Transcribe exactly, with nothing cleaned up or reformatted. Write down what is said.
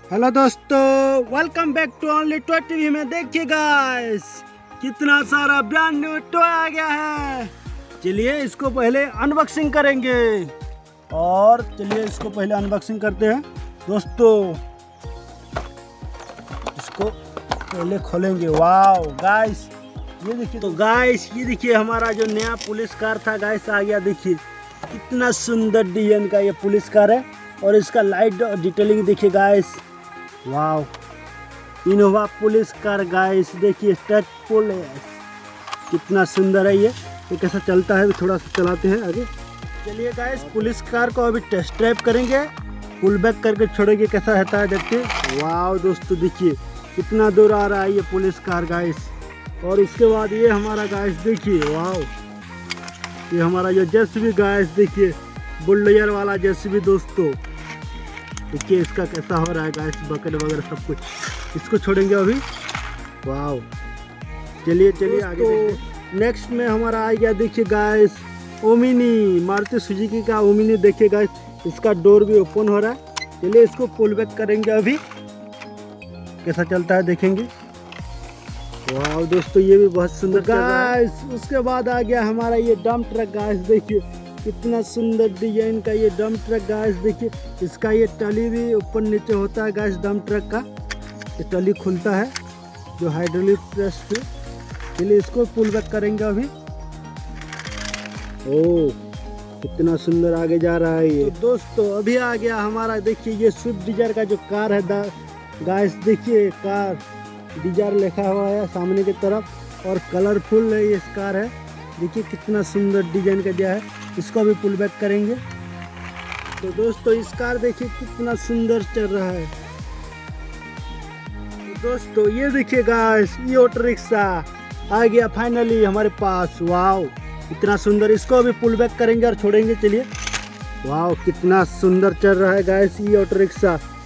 Hello दोस्तों, welcome back to only toy TV में। देखिए गाइस, कितना सारा ब्रांड न्यू टॉय आ गया है। चलिए इसको पहले अनबॉक्सिंग करेंगे और चलिए इसको पहले अनबॉक्सिंग करते हैं दोस्तों। इसको पहले खोलेंगे। वाओ गाइस, ये देखिए। तो गाइस ये देखिए, हमारा जो नया पुलिस कार था गाइस आ गया। देखिए कितना सुंदर डिजाइन का ये पुलिस कार है और इसका लाइट डिटेलिंग देखिए guys. Wow, Innova police car guys. देखिए टच पुलिस, कितना सुंदर है ये। ये कैसा चलता है थोड़ा सा चलाते हैं आगे। चलिए गाइस, पुलिस कार को अभी टेस्ट ड्राइव करेंगे, पुल बैक करके छोड़ेंगे, कैसा रहता है देखते। वाओ दोस्तों, देखिए कितना दूर आ रहा है ये पुलिस कार गाइस। और उसके बाद ये हमारा गाइस देखिए, वाओ ये हमारा जो जेसीबी गाइस, देखिए बुलडोजर वाला जेसीबी दोस्तों। देखिए इसका कैसा हो रहा है गाइस, बकेट वगैरह सब कुछ। इसको छोड़ेंगे अभी। वाओ, चलिए चलिए आगे। नेक्स्ट में हमारा आ गया देखिए गाइस, ओमिनी, मारुति सुजुकी का ओमिनी। देखिए गाइस, इसका डोर भी ओपन हो रहा है। चलिए इसको पुल बैक करेंगे अभी, कैसा चलता है देखेंगे। वाओ दोस्तों, ये भी बहुत सुंदर गाइस। उसके बाद आ गया हमारा ये डंप ट्रक गाइस। देखिए कितना सुंदर डिजाइन का ये डंप ट्रक गाइस। देखिए इसका ये टली भी ऊपर नीचे होता है गाइस। डंप ट्रक का ये टली खुलता है जो हाइड्रोलिक प्रेस से। चलिए इसको पुल बैक करेंगे अभी। ओह कितना सुंदर आगे जा रहा है ये। तो दोस्तों अभी आ गया हमारा, देखिए ये स्विफ्ट डिजायर का जो कार है गाइस। देखिए कार डिजायर लिखा हुआ है सामने की तरफ और कलरफुल है ये कार है। देखिए कितना सुंदर डिजाइन का दिया है। इसको भी पुल बैक करेंगे। तो दोस्तों इस कार देखिए कितना सुंदर चल रहा है। तो दोस्तों ये देखिए गाइस, ये ऑटो रिक्शा आ गया फाइनली हमारे पास। वाओ इतना सुंदर, इसको भी पुल बैक करेंगे और छोड़ेंगे। चलिए, वाओ कितना सुंदर चल रहा है गाइस ये ऑटो रिक्शा।